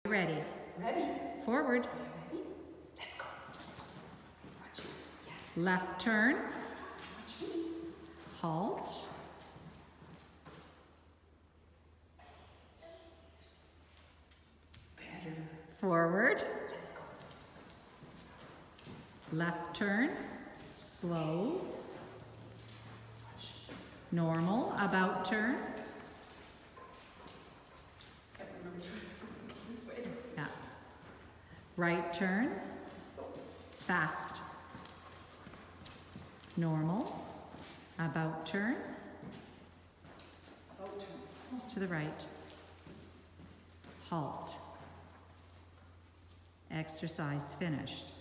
Ready. Ready. Forward. Ready? Let's go. Watch me. Yes. Left turn. Watch me. Halt. Better. Forward. Let's go. Left turn. Slow. Watch. Normal. About turn. Can't remember this way. Yeah. Right turn. Let's go. Fast. Normal. About turn. About turn. To the right. Halt. Exercise finished.